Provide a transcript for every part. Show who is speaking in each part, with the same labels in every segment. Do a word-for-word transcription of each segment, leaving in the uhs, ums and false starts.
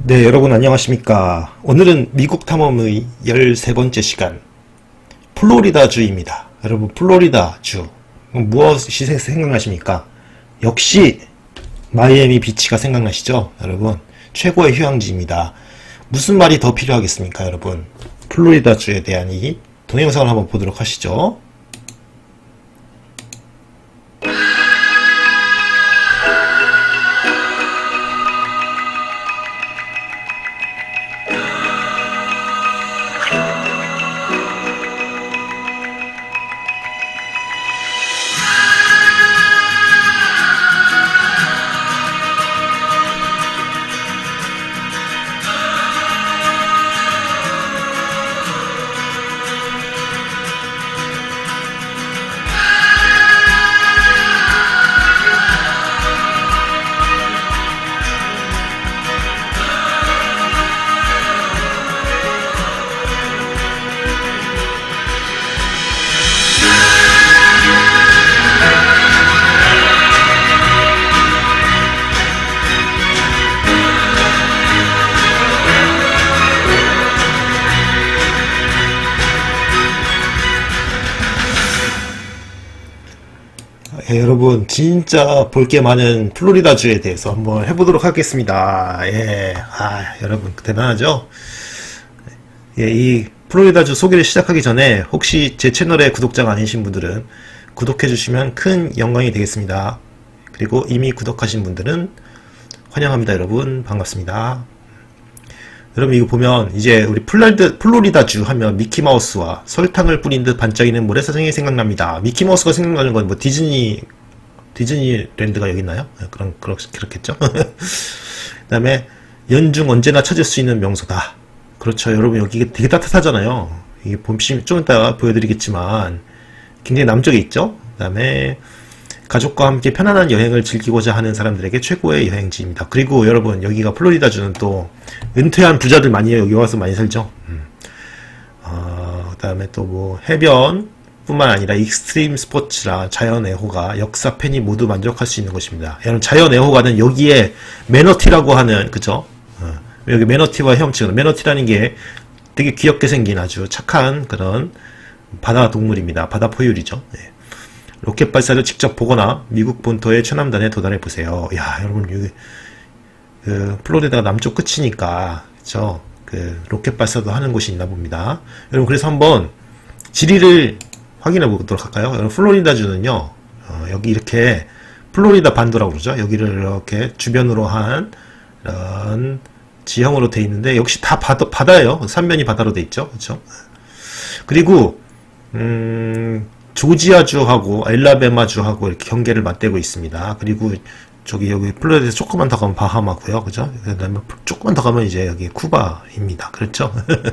Speaker 1: 네, 여러분 안녕하십니까. 오늘은 미국 탐험의 열세 번째 시간 플로리다주입니다. 여러분, 플로리다주 무엇이 생각나십니까? 역시 마이애미 비치가 생각나시죠? 여러분, 최고의 휴양지입니다. 무슨 말이 더 필요하겠습니까? 여러분, 플로리다주에 대한 이 동영상을 한번 보도록 하시죠. 예, 여러분 진짜 볼 게 많은 플로리다주에 대해서 한번 해보도록 하겠습니다. 예, 아, 여러분 대단하죠? 예, 이 플로리다주 소개를 시작하기 전에 혹시 제 채널의 구독자가 아니신 분들은 구독해 주시면 큰 영광이 되겠습니다. 그리고 이미 구독하신 분들은 환영합니다. 여러분 반갑습니다. 여러분 이거 보면 이제 우리 플라리다, 플로리다주 하면 미키마우스와 설탕을 뿌린 듯 반짝이는 모래사장이 생각납니다. 미키마우스가 생각나는 건 뭐 디즈니 디즈니랜드가 여기 있나요? 그런 그렇, 그렇겠죠. 그 다음에 연중 언제나 찾을 수 있는 명소다. 그렇죠. 여러분 여기 되게 따뜻하잖아요. 이게 봄씨 좀 이따가 보여드리겠지만 굉장히 남쪽에 있죠. 그 다음에 가족과 함께 편안한 여행을 즐기고자 하는 사람들에게 최고의 여행지입니다. 그리고 여러분 여기가 플로리다주는 또 은퇴한 부자들 많이 여기 와서 많이 살죠. 음. 어, 그 다음에 또 뭐 해변 뿐만 아니라 익스트림 스포츠라 자연애호가 역사 팬이 모두 만족할 수 있는 곳입니다. 여러분 자연애호가는 여기에 매너티라고 하는 그죠? 어, 여기 매너티와 헤엄치는 매너티라는 게 되게 귀엽게 생긴 아주 착한 그런 바다 동물입니다. 바다 포유류죠. 네. 로켓 발사를 직접 보거나 미국 본토의 최남단에 도달해 보세요. 야, 여러분 여기 그 플로리다가 남쪽 끝이니까 그쵸? 그 로켓 발사도 하는 곳이 있나 봅니다. 여러분 그래서 한번 지리를 확인해 보도록 할까요? 여러분 플로리다주는요, 어, 여기 이렇게 플로리다 반도라고 그러죠. 여기를 이렇게 주변으로 한 이런 지형으로 돼 있는데 역시 다 바다, 바다예요. 삼면이 바다로 돼 있죠. 그렇죠? 그리고 음. 조지아주하고 알라베마주하고 이렇게 경계를 맞대고 있습니다. 그리고 저기 여기 플로리다에서 조금만 더 가면 바하마고요. 그죠? 그 다음에 조금만 더 가면 이제 여기 쿠바입니다. 그렇죠?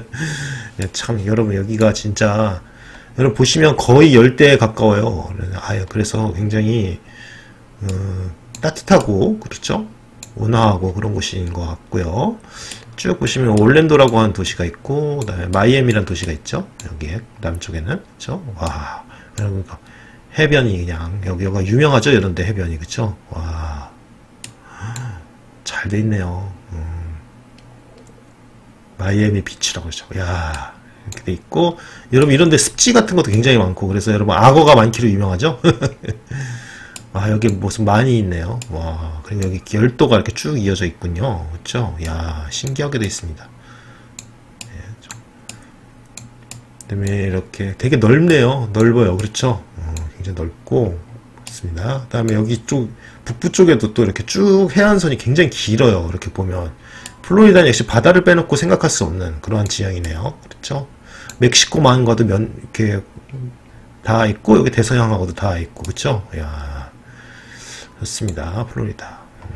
Speaker 1: 참 여러분 여기가 진짜 여러분 보시면 거의 열대에 가까워요. 아유, 그래서 굉장히 어, 따뜻하고 그렇죠? 온화하고 그런 곳인 것 같고요. 쭉 보시면 올랜도라고 하는 도시가 있고 그 다음에 마이애미라는 도시가 있죠. 여기에 남쪽에는 그렇죠? 와. 여러분 해변이 그냥 여기 여기가 유명하죠. 이런데 해변이 그쵸? 와, 잘 돼 있네요. 음. 마이애미 비치라고 그러죠. 야, 이렇게 돼 있고 여러분 이런데 습지 같은 것도 굉장히 많고 그래서 여러분 악어가 많기로 유명하죠. 아, 여기 무슨 많이 있네요. 와, 그리고 여기 열도가 이렇게 쭉 이어져 있군요. 그쵸? 야, 신기하게 돼 있습니다. 그다음에 이렇게 되게 넓네요. 넓어요. 그렇죠? 어, 굉장히 넓고 그렇습니다. 그 다음에 여기 쪽 북부 쪽에도 또 이렇게 쭉 해안선이 굉장히 길어요. 이렇게 보면 플로리다는 역시 바다를 빼놓고 생각할 수 없는 그러한 지형이네요. 그렇죠? 멕시코만과도 면 이렇게 다 있고 여기 대서양하고도 다 있고 그렇죠? 야, 좋습니다. 플로리다. 음.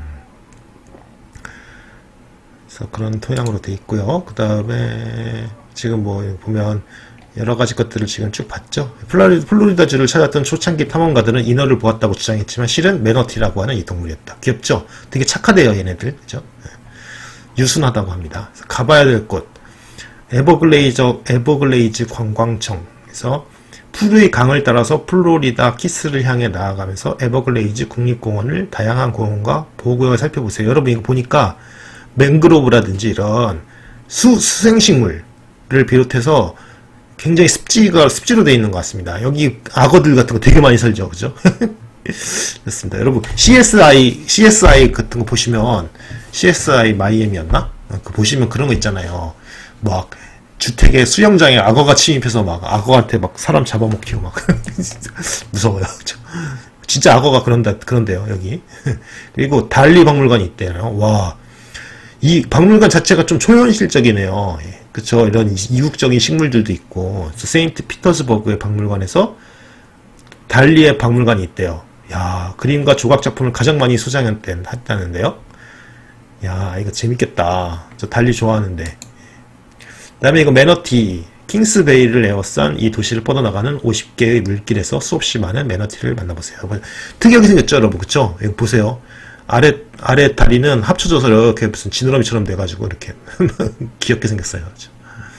Speaker 1: 그래서 그런 토양으로 돼 있고요. 그 다음에 지금 뭐 보면 여러가지 것들을 지금 쭉 봤죠. 플로리다주를 찾았던 초창기 탐험가들은 인어를 보았다고 주장했지만 실은 매너티라고 하는 이 동물이었다. 귀엽죠? 되게 착하대요 얘네들. 그죠? 유순하다고 합니다. 가봐야 될 곳 에버글레이즈, 에버글레이즈 관광청에서 푸르의 강을 따라서 플로리다 키스를 향해 나아가면서 에버글레이즈 국립공원을 다양한 공원과 보호구역을 살펴보세요. 여러분 이거 보니까 맹그로브라든지 이런 수, 수생식물을 비롯해서 굉장히 습지가, 습지로 되어 있는 것 같습니다. 여기 악어들 같은 거 되게 많이 살죠. 그죠? 좋습니다. 여러분, 씨에스아이, 씨에스아이 같은 거 보시면, 씨에스아이 마이애미였나? 그 보시면 그런 거 있잖아요. 막, 주택에 수영장에 악어가 침입해서 막, 악어한테 막 사람 잡아먹히고 막, 무서워요. 진짜 악어가 그런다, 그런데요, 여기. 그리고 달리 박물관이 있대요. 와, 이 박물관 자체가 좀 초현실적이네요. 그쵸. 이런 이국적인 식물들도 있고, 세인트 피터스버그의 박물관에서 달리의 박물관이 있대요. 야, 그림과 조각 작품을 가장 많이 소장했다는데요. 야, 이거 재밌겠다. 저 달리 좋아하는데. 그 다음에 이거 매너티, 킹스베이를 에워싼 이 도시를 뻗어나가는 오십 개의 물길에서 수없이 많은 매너티를 만나보세요. 특이하게 생겼죠, 여러분? 그쵸? 이거 보세요. 아래, 아래 다리는 합쳐져서 이렇게 무슨 지느러미처럼 돼가지고 이렇게 귀엽게 생겼어요. 그렇죠?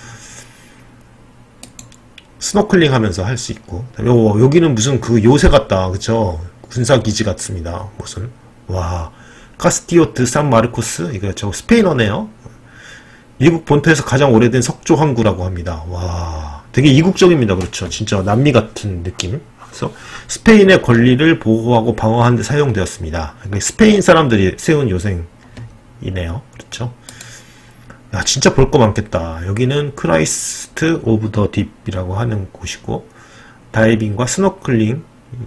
Speaker 1: 스노클링 하면서 할 수 있고. 오, 여기는 무슨 그 요새 같다. 그쵸? 군사기지 같습니다. 무슨. 와. 카스티오트 산 마르코스? 이거 저 스페인어네요. 미국 본토에서 가장 오래된 석조 항구라고 합니다. 와. 되게 이국적입니다. 그렇죠? 진짜 남미 같은 느낌. 그래서 스페인의 권리를 보호하고 방어하는 데 사용되었습니다. 스페인 사람들이 세운 요새이네요. 그렇죠? 야, 진짜 볼 거 많겠다. 여기는 크라이스트 오브 더 딥이라고 하는 곳이고, 다이빙과 스노클링으로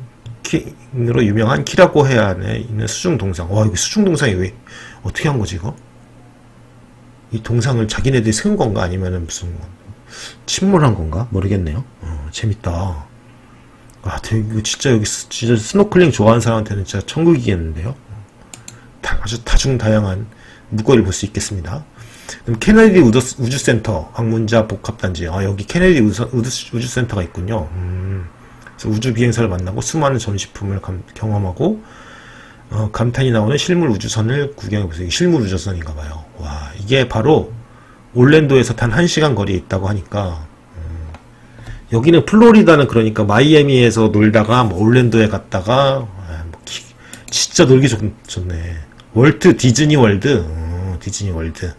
Speaker 1: 유명한 키라고 해안에 있는 수중 동상. 와, 이거 수중 동상이 왜 어떻게 한 거지 이거? 이 동상을 자기네들이 세운 건가 아니면은 무슨 침몰한 건가 모르겠네요. 어, 재밌다. 아, 되게 진짜 여기 진짜 스노클링 좋아하는 사람한테는 진짜 천국이겠는데요. 다, 아주 다중다양한 물고기를 볼 수 있겠습니다. 그럼 케네디 우주, 우주센터 방문자 복합단지. 아, 여기 케네디 우주, 우주, 우주센터가 있군요. 음, 그래서 우주 비행사를 만나고 수많은 전시품을 감, 경험하고 어, 감탄이 나오는 실물 우주선을 구경해보세요. 실물 우주선인가봐요. 와, 이게 바로 올랜도에서 단 한 시간 거리에 있다고 하니까 음, 여기는 플로리다는 그러니까 마이애미에서 놀다가 뭐 올랜도에 갔다가 아, 뭐 기, 진짜 놀기 좋, 좋네. 월트 디즈니 월드. 어, 디즈니 월드.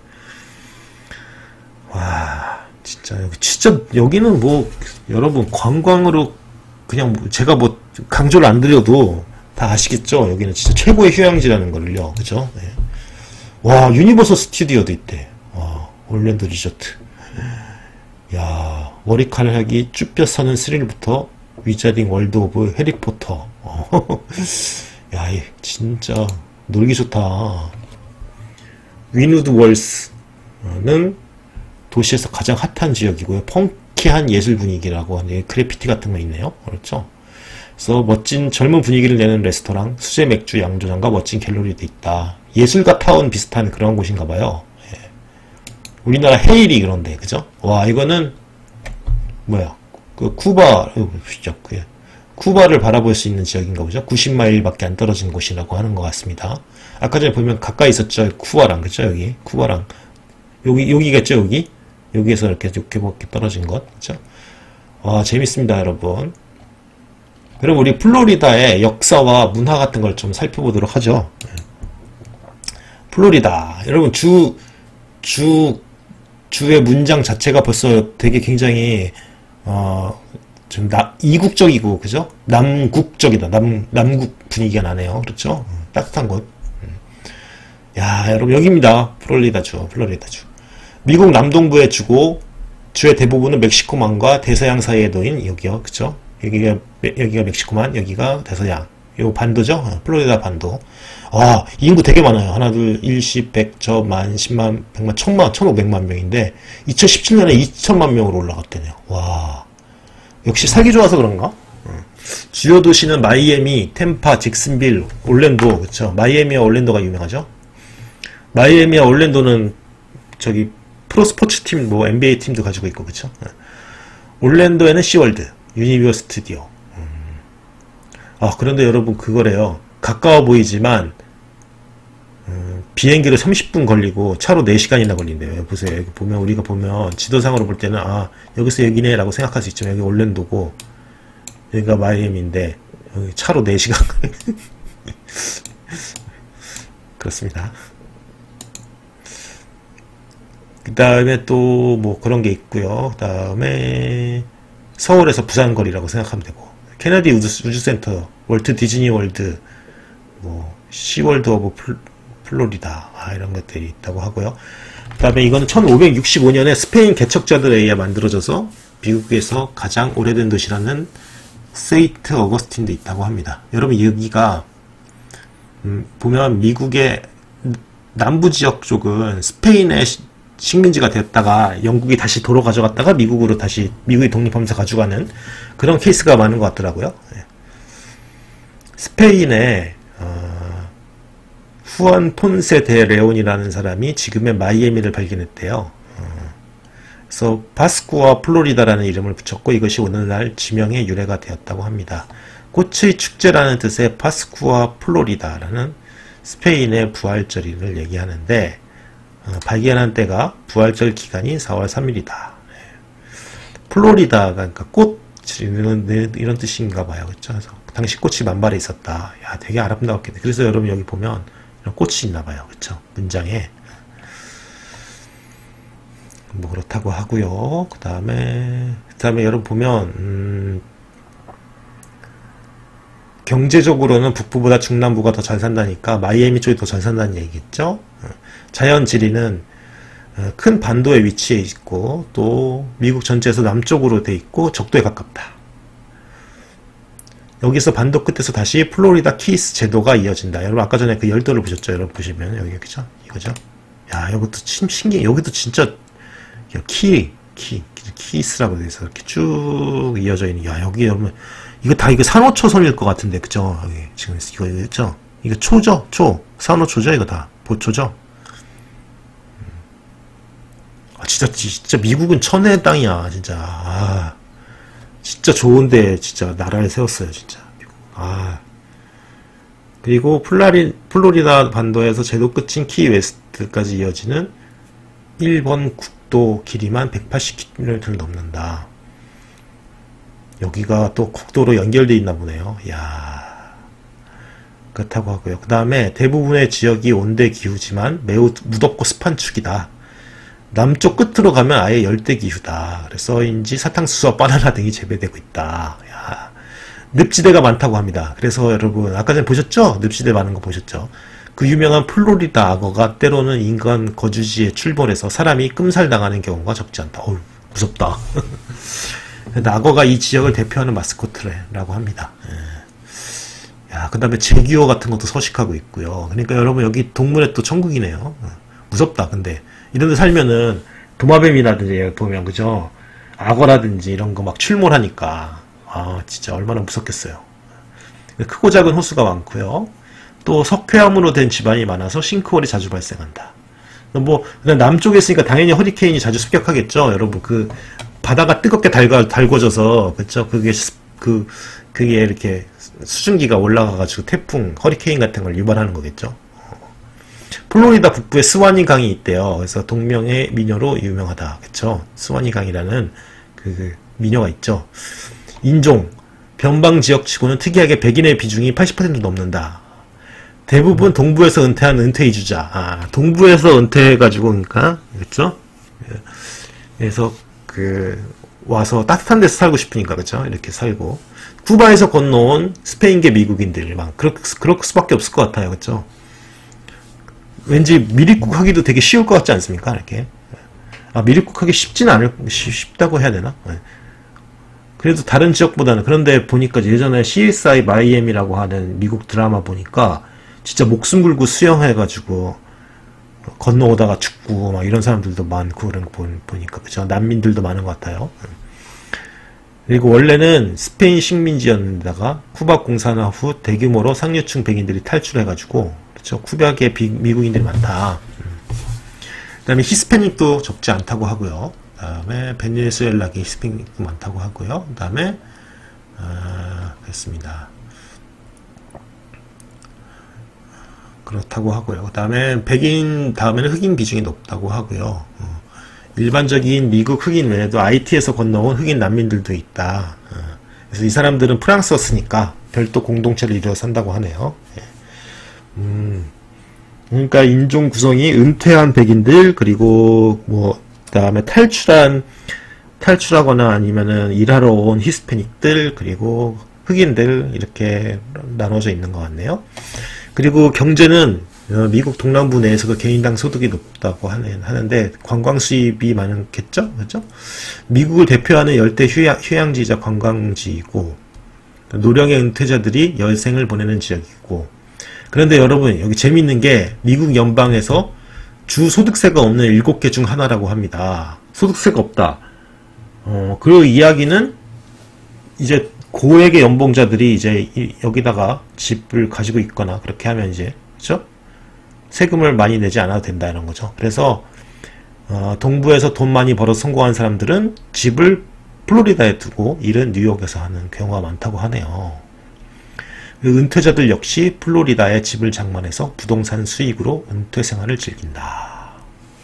Speaker 1: 와, 진짜 여기 진짜 여기는 뭐 여러분 관광으로 그냥 뭐 제가 뭐 강조를 안 드려도 다 아시겠죠? 여기는 진짜 최고의 휴양지라는 걸요. 그죠? 네. 와, 유니버설 스튜디오도 있대. 와, 올랜도 리조트. 야, 머리카락이 쭈뼛 서는 스릴부터 위자딩 월드 오브 해리포터. 어. 야, 진짜 놀기 좋다. 위누드 월스는 도시에서 가장 핫한 지역이고요. 펑키한 예술 분위기라고 하는 그래피티 같은 거 있네요. 그렇죠? 그래서 멋진 젊은 분위기를 내는 레스토랑, 수제 맥주 양조장과 멋진 갤러리도 있다. 예술가 타운 비슷한 그런 곳인가 봐요. 예. 우리나라 헤일이 그런데, 그죠? 와, 이거는 뭐야? 그 쿠바, 진짜 그 쿠바를 바라볼 수 있는 지역인가 보죠? 구십 마일밖에 안 떨어진 곳이라고 하는 것 같습니다. 아까 전에 보면 가까이 있었죠? 쿠바랑, 그죠? 여기 쿠바랑 여기 여기겠죠? 여기 여기에서 이렇게 이렇게 떨어진 것, 그죠? 와, 재밌습니다, 여러분. 여러분, 우리 플로리다의 역사와 문화 같은 걸 좀 살펴보도록 하죠. 플로리다. 여러분, 주, 주, 주의 문장 자체가 벌써 되게 굉장히, 어, 좀 나, 이국적이고, 그죠? 남국적이다. 남, 남국 분위기가 나네요. 그렇죠? 따뜻한 곳. 야, 여러분, 여기입니다. 플로리다주, 플로리다주. 미국 남동부의 주고, 주의 대부분은 멕시코만과 대서양 사이에 놓인 여기요. 그쵸? 여기가, 여기가 멕시코만, 여기가 대서양. 요 반도죠? 플로리다 반도. 아, 인구 되게 많아요. 하나, 둘, 일십, 백, 저, 만, 십만, 백만, 천만, 천오백만 명인데, 이천십칠 년에 이천만 명으로 올라갔대네요. 와. 역시 살기 좋아서 그런가? 주요 도시는 마이애미, 템파, 잭슨빌, 올랜도, 그쵸? 마이애미와 올랜도가 유명하죠? 마이애미와 올랜도는 저기 프로스포츠 팀, 뭐 엔비에이 팀도 가지고 있고, 그쵸? 올랜도에는 시월드, 유니버 스튜디오. 음. 아, 그런데 여러분 그거래요. 가까워 보이지만 음, 비행기로 삼십 분 걸리고 차로 네 시간이나 걸린대요. 보세요. 여기 보면 우리가 보면 지도상으로 볼 때는 아, 여기서 여기네 라고 생각할 수 있지만 여기 올랜도고 여기가 마이애미인데 여기 차로 네 시간 그렇습니다. 그 다음에 또 뭐 그런 게 있고요. 그 다음에 서울에서 부산 거리라고 생각하면 되고, 케네디 우주, 우주센터, 월트 디즈니 월드, 뭐 시월드 오브 플, 플로리다, 아, 이런 것들이 있다고 하고요. 그 다음에 이거는 천오백육십오 년에 스페인 개척자들에 의해 만들어져서 미국에서 가장 오래된 도시라는 세인트 어거스틴도 있다고 합니다. 여러분, 여기가 음, 보면 미국의 남부 지역 쪽은 스페인의 식민지가 되었다가 영국이 다시 도로 가져갔다가 미국으로 다시 미국이 독립하면서 가져가는 그런 케이스가 많은 것 같더라고요. 네. 스페인의 어, 후안 폰세 데 레온이라는 사람이 지금의 마이애미를 발견했대요. 어, 그래서 바스쿠와 플로리다라는 이름을 붙였고, 이것이 오늘날 지명의 유래가 되었다고 합니다. 꽃의 축제라는 뜻의 바스쿠와 플로리다라는 스페인의 부활절을 얘기하는데, 어, 발견한 때가 부활절 기간이 사월 삼일이다. 네. 플로리다가 그러니까 꽃 이런, 이런 뜻인가 봐요. 그렇죠? 그래서 당시 꽃이 만발해 있었다. 야, 되게 아름다웠겠네. 그래서 여러분 여기 보면 이런 꽃이 있나 봐요. 그렇죠? 문장에. 뭐 그렇다고 하고요. 그 다음에 그 다음에 여러분 보면 음, 경제적으로는 북부보다 중남부가 더 잘 산다니까 마이애미 쪽이 더 잘 산다는 얘기겠죠. 자연 지리는 큰 반도에 위치해 있고, 또 미국 전체에서 남쪽으로 돼 있고 적도에 가깝다. 여기서 반도 끝에서 다시 플로리다 키스 제도가 이어진다. 여러분 아까 전에 그 열도를 보셨죠? 여러분 보시면 여기 그죠? 이거죠? 야, 이것도 참 신기해. 여기도 진짜 키, 키, 키스라고 돼서 이렇게 쭉 이어져 있는. 야, 여기 여러분 이거 다 이거 산호초선일 것 같은데, 그죠? 여기 지금 이거 있죠? 이거 초죠? 초. 산호초죠? 이거 다. 보초죠? 아, 진짜, 진짜 미국은 천혜의 땅이야, 진짜. 아, 진짜 좋은데, 진짜 나라를 세웠어요, 진짜. 미국. 아. 그리고 플라리, 플로리다 반도에서 제도 끝인 키웨스트까지 이어지는 일 번 국도 길이만 백팔십 킬로미터를 넘는다. 여기가 또 국도로 연결되어 있나 보네요. 이야. 그렇다고 하고요. 그 다음에 대부분의 지역이 온대 기후지만 매우 무덥고 습한 축이다. 남쪽 끝으로 가면 아예 열대 기후다. 그래서인지 사탕수수와 바나나 등이 재배되고 있다. 야. 늪지대가 많다고 합니다. 그래서 여러분 아까 전에 보셨죠? 늪지대 많은 거 보셨죠? 그 유명한 플로리다 악어가 때로는 인간 거주지에 출몰해서 사람이 끔살당하는 경우가 적지 않다. 어우, 무섭다. 악어가 이 지역을 대표하는 마스코트라고 합니다. 야, 그 다음에 제규어 같은 것도 서식하고 있고요. 그러니까 여러분 여기 동물의 또 천국이네요. 무섭다. 근데 이런 데 살면은 도마뱀이라든지 보면 그죠? 악어라든지 이런 거 막 출몰하니까 아 진짜 얼마나 무섭겠어요. 크고 작은 호수가 많고요. 또 석회암으로 된 지반이 많아서 싱크홀이 자주 발생한다. 뭐 남쪽에 있으니까 당연히 허리케인이 자주 습격하겠죠. 여러분 그 바다가 뜨겁게 달궈, 달궈져서 그쵸? 그게 그 그게 이렇게 수증기가 올라가가지고 태풍, 허리케인 같은 걸 유발하는 거겠죠. 플로리다 북부에 스와니 강이 있대요. 그래서 동명의 미녀로 유명하다. 그쵸? 스와니 강이라는 그 미녀가 있죠. 인종, 변방 지역치고는 특이하게 백인의 비중이 팔십 퍼센트 넘는다. 대부분 동부에서 은퇴한 은퇴 이주자. 아, 동부에서 은퇴해가지고, 그러니까, 그쵸? 그래서, 그, 와서 따뜻한 데서 살고 싶으니까, 그쵸? 이렇게 살고. 쿠바에서 건너온 스페인계 미국인들만. 그럴, 그럴 수밖에 없을 것 같아요. 그쵸? 왠지 미립국 하기도 되게 쉬울 것 같지 않습니까? 이렇게. 아, 미립국 하기 쉽진 않을, 쉽다고 해야 되나? 네. 그래도 다른 지역보다는, 그런데 보니까 예전에 씨에스아이 마이애미라고 하는 미국 드라마 보니까 진짜 목숨 걸고 수영해가지고 건너오다가 죽고 막 이런 사람들도 많고 그런 거 보니까 그죠? 난민들도 많은 것 같아요. 그리고 원래는 스페인 식민지였는데다가 쿠바 공산화 후 대규모로 상류층 백인들이 탈출해가지고 그렇죠? 쿠바에 미국인들이 많다. 그 다음에 히스패닉도 적지 않다고 하고요. 그 다음에 베네수엘라계 히스패닉도 많다고 하고요. 그 다음에 아, 그렇습니다. 그렇다고 하고요. 그 다음에 백인 다음에는 흑인 비중이 높다고 하고요. 어, 일반적인 미국 흑인 외에도 아이티에서 건너온 흑인 난민들도 있다. 어, 그래서 이 사람들은 프랑스어 쓰니까 별도 공동체를 이루어 산다고 하네요. 예. 음, 그러니까 인종 구성이 은퇴한 백인들, 그리고 뭐 그다음에 탈출한 탈출하거나 아니면은 일하러 온 히스패닉들, 그리고 흑인들, 이렇게 나눠져 있는 것 같네요. 그리고 경제는 미국 동남부 내에서 그 개인당 소득이 높다고 하는, 하는데 관광 수입이 많겠죠? 그죠? 미국을 대표하는 열대 휴양, 휴양지이자 관광지이고, 노령의 은퇴자들이 여생을 보내는 지역이고. 그런데 여러분, 여기 재밌는 게 미국 연방에서 주 소득세가 없는 일곱 개 중 하나라고 합니다. 소득세가 없다. 어, 그 이야기는 이제 고액의 연봉자들이 이제 이, 여기다가 집을 가지고 있거나 그렇게 하면 이제, 그죠? 세금을 많이 내지 않아도 된다는 거죠. 그래서 어, 동부에서 돈 많이 벌어 성공한 사람들은 집을 플로리다에 두고 일은 뉴욕에서 하는 경우가 많다고 하네요. 그 은퇴자들 역시 플로리다에 집을 장만해서 부동산 수익으로 은퇴 생활을 즐긴다.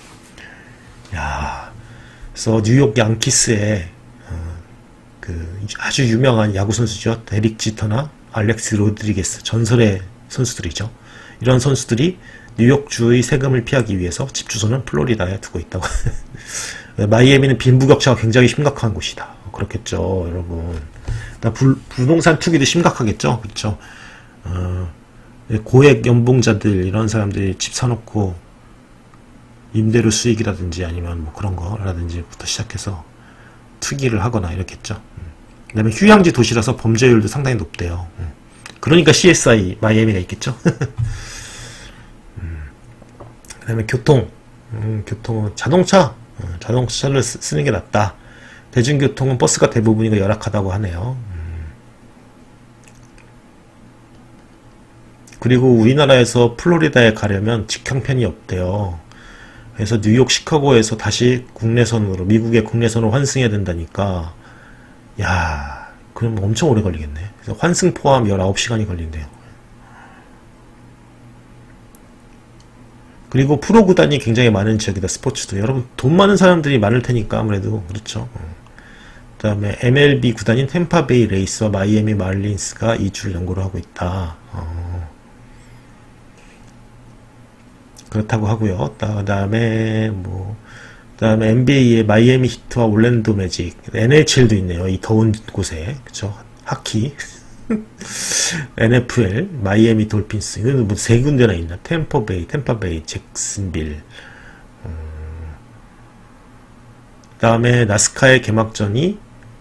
Speaker 1: 야, 그래서 뉴욕 양키스의 어, 그 아주 유명한 야구 선수죠. 데릭 지터나 알렉스 로드리게스, 전설의 선수들이죠. 이런 선수들이 뉴욕주의 세금을 피하기 위해서 집 주소는 플로리다에 두고 있다고. 마이애미는 빈부격차가 굉장히 심각한 곳이다. 그렇겠죠, 여러분. 부, 부동산 투기도 심각하겠죠, 그렇죠. 어, 고액 연봉자들, 이런 사람들이 집 사놓고 임대료 수익이라든지 아니면 뭐 그런 거라든지부터 시작해서 투기를 하거나 이렇겠죠. 그 다음에 휴양지 도시라서 범죄율도 상당히 높대요. 그러니까 씨에스아이 마이애미가 있겠죠. 그 다음에 교통, 음, 교통은 자동차, 음, 자동차를 쓰, 쓰는 게 낫다. 대중교통은 버스가 대부분이고 열악하다고 하네요. 음. 그리고 우리나라에서 플로리다에 가려면 직항편이 없대요. 그래서 뉴욕 시카고에서 다시 국내선으로, 미국의 국내선으로 환승해야 된다니까, 야, 그럼 엄청 오래 걸리겠네. 그래서 환승 포함 열아홉 시간이 걸린대요. 그리고 프로 구단이 굉장히 많은 지역이다. 스포츠도 여러분 돈 많은 사람들이 많을 테니까 아무래도 그렇죠. 그 다음에 엠엘비 구단인 템파베이 레이스와 마이애미 말린스가 이주를 연고로 하고 있다. 어. 그렇다고 하고요. 그 다음에 뭐, 그 다음에 엔비에이의 마이애미 히트와 올랜도 매직, 엔에이치엘도 있네요. 이 더운 곳에, 그쵸? 하키. 엔에프엘, 마이애미 돌핀스, 이건 뭐 세 군데나 있나? 템퍼베이, 템파베이, 잭슨빌. 음. 그 다음에 나스카의 개막전이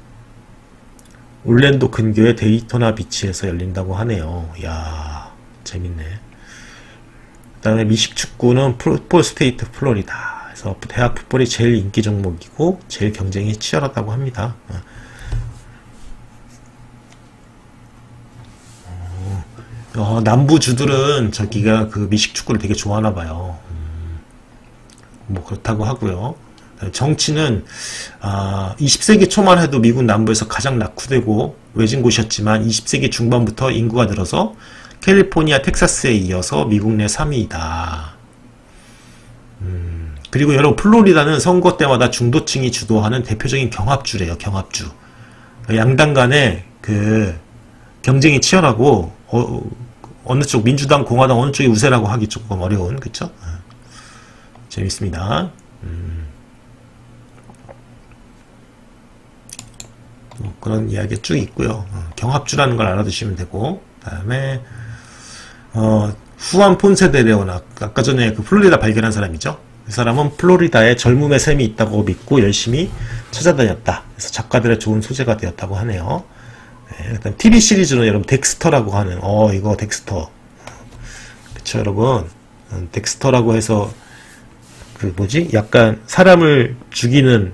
Speaker 1: 올랜도 근교의 데이토나 비치에서 열린다고 하네요. 이야, 재밌네. 그 다음에 미식축구는 풋볼 스테이트 플로리다. 그래서 대학 풋볼이 제일 인기 종목이고 제일 경쟁이 치열하다고 합니다. 어, 남부주들은 저기가 그 미식축구를 되게 좋아하나 봐요. 음, 뭐 그렇다고 하고요. 정치는 아, 이십 세기 초만 해도 미국 남부에서 가장 낙후되고 외진 곳이었지만 이십 세기 중반부터 인구가 늘어서 캘리포니아, 텍사스에 이어서 미국 내 삼 위이다. 음, 그리고 여러분 플로리다는 선거 때마다 중도층이 주도하는 대표적인 경합주래요. 경합주. 양당 간에 그 경쟁이 치열하고 어, 어느 쪽 민주당, 공화당 어느 쪽이 우세라고 하기 조금 어려운, 그쵸? 재밌습니다. 음. 뭐 그런 이야기 쭉 있고요. 어, 경합주라는 걸 알아두시면 되고, 그 다음에 어, 후안 폰세 데 레온, 아까 전에 그 플로리다 발견한 사람이죠. 그 사람은 플로리다에 젊음의 셈이 있다고 믿고 열심히 찾아다녔다. 그래서 작가들의 좋은 소재가 되었다고 하네요. 네, 일단 티비 시리즈는 여러분 덱스터라고 하는, 어 이거 덱스터, 그쵸 여러분. 덱스터라고 해서 그 뭐지, 약간 사람을 죽이는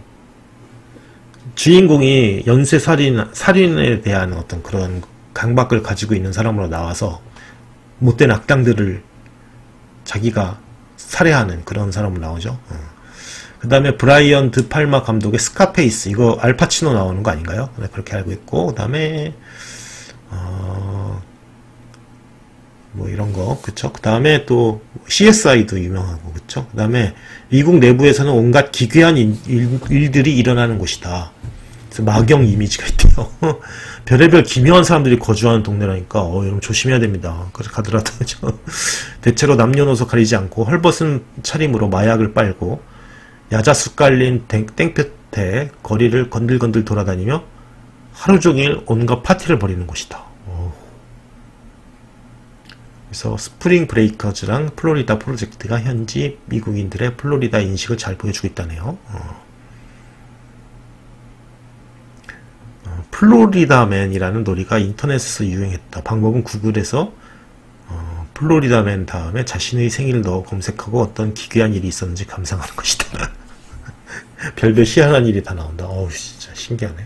Speaker 1: 주인공이 연쇄 살인 살인에 대한 어떤 그런 강박을 가지고 있는 사람으로 나와서 못된 악당들을 자기가 살해하는 그런 사람으로 나오죠. 어. 그 다음에 브라이언 드 팔마 감독의 스카페이스, 이거 알파치노 나오는 거 아닌가요? 네, 그렇게 알고 있고, 그 다음에 어, 뭐 이런 거, 그쵸? 그 다음에 또 씨에스아이도 유명하고, 그쵸? 그 다음에 미국 내부에서는 온갖 기괴한 일, 일, 일들이 일어나는 곳이다. 그래서 마경 이미지가 있대요. 별의별 기묘한 사람들이 거주하는 동네라니까 어, 여러분 조심해야 됩니다. 그래서 가더라도 대체로 남녀노소 가리지 않고 헐벗은 차림으로 마약을 빨고 야자수 깔린 땡, 땡볕에 거리를 건들건들 돌아다니며 하루종일 온갖 파티를 벌이는 곳이다. 오. 그래서 스프링 브레이커즈랑 플로리다 프로젝트가 현지 미국인들의 플로리다 인식을 잘 보여주고 있다네요. 어. 어, 플로리다맨이라는 놀이가 인터넷에서 유행했다. 방법은 구글에서 어, 플로리다맨 다음에 자신의 생일을 넣어 검색하고 어떤 기괴한 일이 있었는지 감상하는 것이다. 별별 희한한 일이 다 나온다. 어우 진짜 신기하네.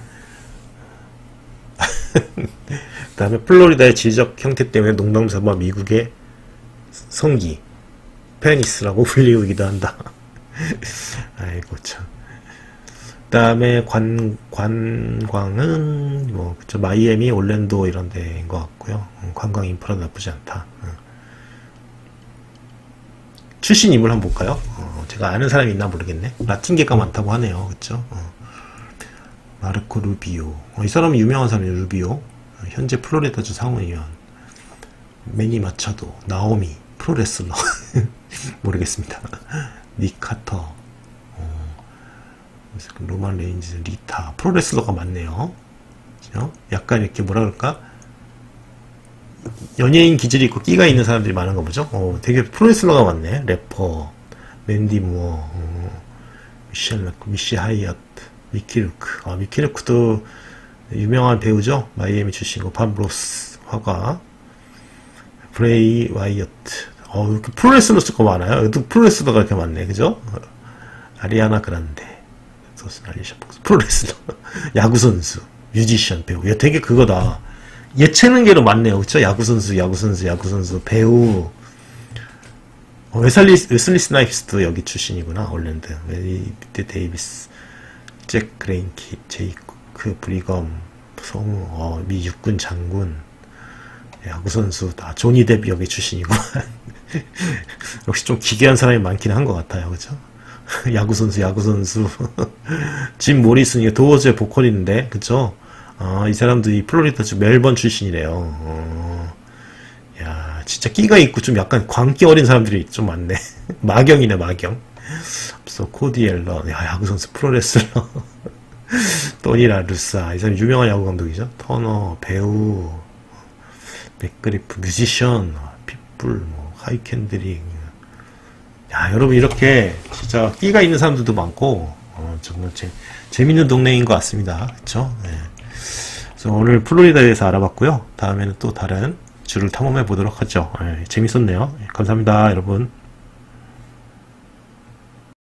Speaker 1: 그 다음에 플로리다의 지리적 형태 때문에 농담삼아 미국의 성기 페니스라고 불리우기도 한다. 아이고 참. 그 다음에 관, 관광은 뭐 그쵸, 마이애미, 올랜도 이런 데인 것 같고요. 관광 인프라 나쁘지 않다. 출신 인물 한번 볼까요? 어, 제가 아는 사람이 있나 모르겠네. 라틴계가 많다고 하네요. 그쵸? 어. 마르코 루비오. 어, 이 사람은 유명한 사람이에요. 루비오. 어, 현재 플로리다주 상원의원. 매니 마차도. 나오미. 프로레슬러. 모르겠습니다. 닉 카터. 어, 로만 레인즈. 리타. 프로레슬러가 많네요. 그죠? 약간 이렇게 뭐라 그럴까? 연예인 기질이 있고 끼가 있는 사람들이 많은가 보죠? 어, 되게 프로레슬러가 많네. 래퍼. 맨디 무어. 어, 미셸 레크. 미시 하이엇. 미키 루크. 아, 미키 루크도 유명한 배우죠? 마이애미 출신이고, 밤브로스 화가, 브레이 와이어트. 어, 이렇게 프로레슬러가 많아요. 여기도 프로레슬러가 이렇게 많네. 그죠? 아리아나 그란데. 알리샤 폭스. 프로레슬러. 야구선수. 뮤지션, 배우. 야, 되게 그거다. 예체능계로 많네요. 그쵸? 야구선수, 야구선수, 야구선수, 배우. 어, 웨슬리, 웨슬리 스나이프스도 여기 출신이구나. 올랜드. 웨리 데이비스. 잭 그레인키, 제이크 브리검, 성우, 어, 미 육군 장군, 야구선수, 다 조니 뎁 여기 출신이고. 역시 좀 기괴한 사람이 많긴 한 것 같아요. 그죠? 야구선수, 야구선수. 짐 모리슨, 도어즈의 보컬인데, 그쵸? 아, 이 사람도 이 플로리다주 멜번 출신이래요. 어, 야, 진짜 끼가 있고 좀 약간 광기 어린 사람들이 좀 많네. 마경이네, 마경. 코디 앨런, 야, 야구선수 프로레슬러. 토니 라루사, 이 사람 유명한 야구 감독이죠. 터너, 배우, 맥그리프, 뮤지션, 핏불, 뭐, 하이캔드링. 야, 여러분, 이렇게 진짜 끼가 있는 사람들도 많고, 어, 정말 재, 재밌는 동네인 것 같습니다. 그쵸? 네. 그래서 오늘 플로리다에 대해서 알아봤고요. 다음에는 또 다른 주를 탐험해 보도록 하죠. 네, 재밌었네요. 감사합니다, 여러분.